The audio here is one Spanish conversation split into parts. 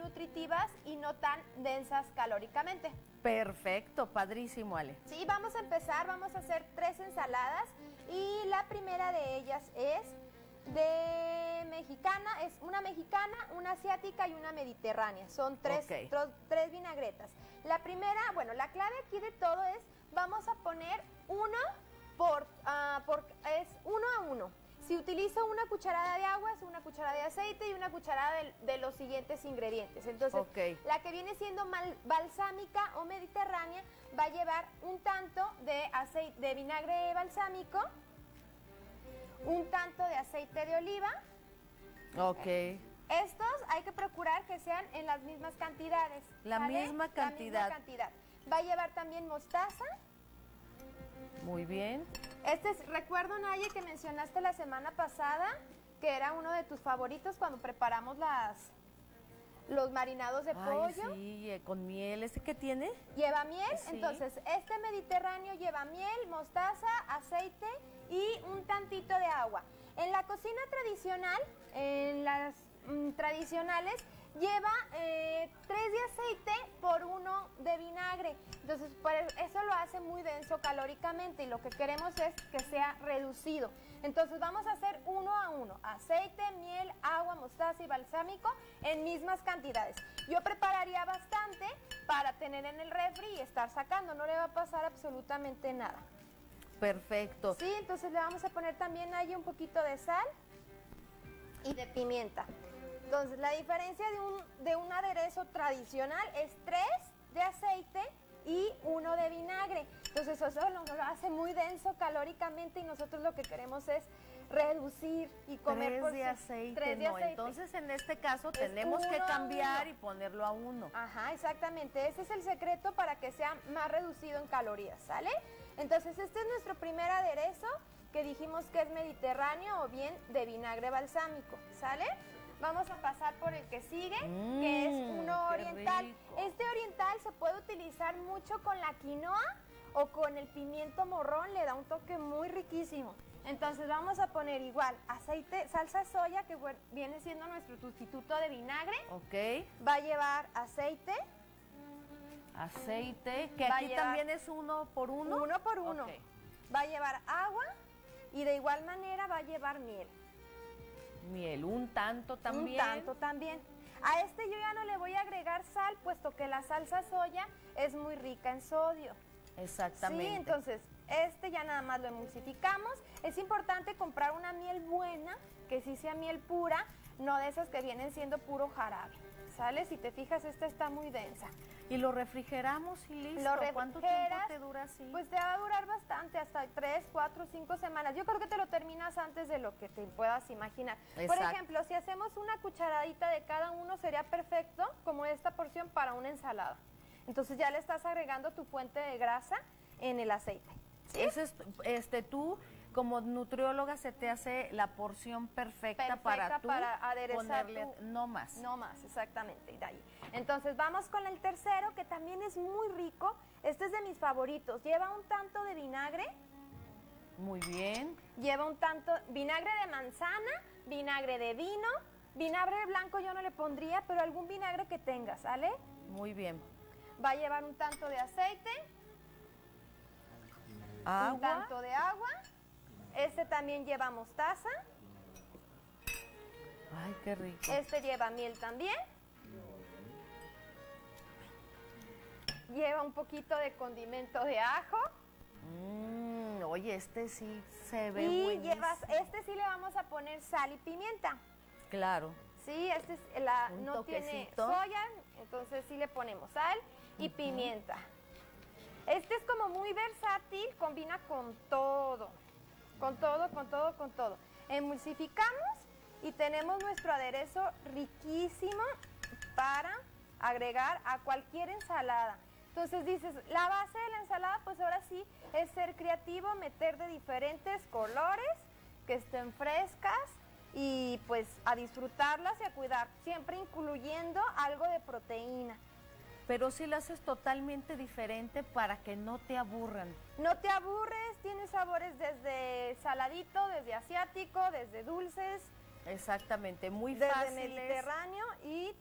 nutritivas y no tan densas calóricamente. Perfecto, padrísimo, Ale. Sí, vamos a empezar, vamos a hacer 3 ensaladas y la primera de ellas es de mexicana, es una mexicana, una asiática y una mediterránea. Son tres vinagretas. La primera, bueno, la clave aquí de todo es, vamos a poner uno es 1 a 1. Si utilizo una cucharada de agua, es una cucharada de aceite y una cucharada de los siguientes ingredientes. Entonces, la que viene siendo balsámica o mediterránea va a llevar un tanto de aceite, de vinagre balsámico, un tanto de aceite de oliva. Estos hay que procurar que sean en las mismas cantidades. La misma cantidad. Va a llevar también mostaza. Muy bien. Recuerdo, Naye, que mencionaste la semana pasada que era uno de tus favoritos cuando preparamos los marinados de pollo. Sí, con miel. ¿Este qué tiene? Lleva miel. Sí. Entonces, este mediterráneo lleva miel, mostaza, aceite y un tantito de agua. En la cocina tradicional, en las tradicionales, lleva 3 de aceite por 1 de vinagre. Entonces, eso lo hace muy denso calóricamente y lo que queremos es que sea reducido. Entonces, vamos a hacer 1 a 1. Aceite, miel, agua, mostaza y balsámico en mismas cantidades. Yo prepararía bastante para tener en el refri y estar sacando. No le va a pasar absolutamente nada. Perfecto. Sí, entonces le vamos a poner también ahí un poquito de sal y de pimienta. Entonces, la diferencia de un aderezo tradicional es 3 de aceite y 1 de vinagre. Entonces, eso lo hace muy denso calóricamente y nosotros lo que queremos es reducir y comer 3 de aceite. Entonces, en este caso, tenemos que cambiar y ponerlo a 1. Ajá, exactamente. Ese es el secreto para que sea más reducido en calorías, ¿sale? Entonces, este es nuestro primer aderezo que dijimos que es mediterráneo o bien de vinagre balsámico, ¿sale? Vamos a pasar por el que sigue, que es uno oriental. Rico. Este oriental se puede utilizar mucho con la quinoa o con el pimiento morrón, le da un toque muy riquísimo. Entonces vamos a poner igual aceite, salsa soya, que viene siendo nuestro sustituto de vinagre. Va a llevar aceite. Aceite, que aquí también es 1 por 1. 1 por 1. Va a llevar agua y de igual manera va a llevar miel. Miel, un tanto también. Un tanto también. A este yo ya no le voy a agregar sal, puesto que la salsa soya es muy rica en sodio. Exactamente. Sí, entonces este ya nada más lo emulsificamos. Es importante comprar una miel buena, que sí sea miel pura, no de esas que vienen siendo puro jarabe. ¿Sale? Si te fijas, esta está muy densa. Y lo refrigeramos y listo. ¿Cuánto tiempo te dura así? Pues te va a durar bastante, hasta 3, 4, 5 semanas. Yo creo que te lo terminas antes de lo que te puedas imaginar. Exacto. Por ejemplo, si hacemos una cucharadita de cada uno, sería perfecto, como esta porción, para una ensalada. Entonces ya le estás agregando tu fuente de grasa en el aceite. ¿Sí? Eso es, tú, como nutrióloga, se te hace la porción perfecta para aderezar ponerle, no más. No más, exactamente. De ahí. Entonces vamos con el tercero, que también es muy rico. Este es de mis favoritos. Lleva un tanto de vinagre. Muy bien. Lleva un tanto, vinagre de manzana, vinagre de vino, vinagre blanco yo no le pondría, pero algún vinagre que tengas, ¿sale? Muy bien. Va a llevar un tanto de aceite. Agua. Un tanto de agua. Este también lleva mostaza. Ay, qué rico. Este lleva miel también. Lleva un poquito de condimento de ajo. Oye, este sí se ve y buenísimo. Este sí le vamos a poner sal y pimienta. Claro. Sí, este es no tiene toquecito. soya, entonces sí le ponemos sal y pimienta. Este es como muy versátil, combina con todo. Con todo, con todo, con todo. Emulsificamos y tenemos nuestro aderezo riquísimo para agregar a cualquier ensalada. Entonces dices, la base de la ensalada, pues ahora sí es ser creativo, meter de diferentes colores, que estén frescas y pues a disfrutarlas y a cuidar, siempre incluyendo algo de proteína. Pero sí lo haces totalmente diferente para que no te aburran. No te aburres, tienes sabores desde saladito, desde asiático, desde dulces. Exactamente, muy desde fáciles. Mediterráneo y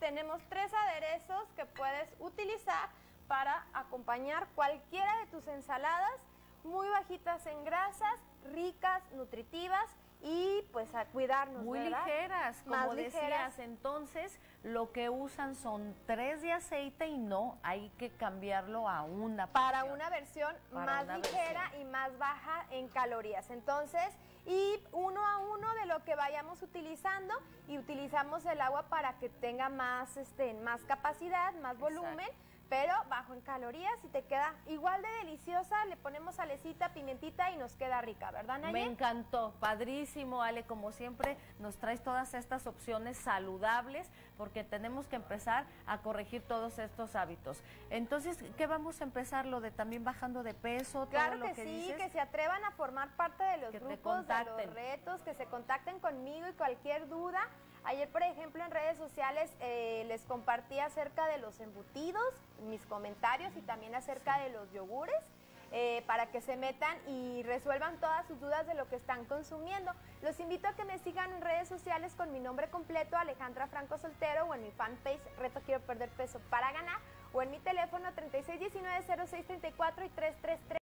tenemos 3 aderezos que puedes utilizar para acompañar cualquiera de tus ensaladas, muy bajitas en grasas, ricas, nutritivas y pues a cuidarnos, muy ¿verdad? ligeras, como Más decías. ligeras. Entonces, lo que usan son 3 de aceite y no, hay que cambiarlo a una Para porción. una versión Para más una ligera versión. y más baja en calorías. Entonces, y uno a uno de lo que vayamos utilizando, y utilizamos el agua para que tenga más, más capacidad, más volumen, pero bajo en calorías y te queda igual de deliciosa. Le ponemos salecita, pimientita y nos queda rica, ¿verdad, Naye? Me encantó, padrísimo, Ale, como siempre nos traes todas estas opciones saludables porque tenemos que empezar a corregir todos estos hábitos. Entonces, ¿qué vamos a empezar? Lo de también bajando de peso, Claro todo lo que que sí, dices. que se atrevan a formar parte de los Que te grupos, de los contacten. retos, que se contacten conmigo y cualquier duda. Ayer, por ejemplo, en redes sociales les compartí acerca de los embutidos, mis comentarios y también acerca de los yogures, para que se metan y resuelvan todas sus dudas de lo que están consumiendo. Los invito a que me sigan en redes sociales con mi nombre completo, Alejandra Franco Soltero, o en mi fanpage Reto Quiero Perder Peso para Ganar, o en mi teléfono 3619-0634 y 333.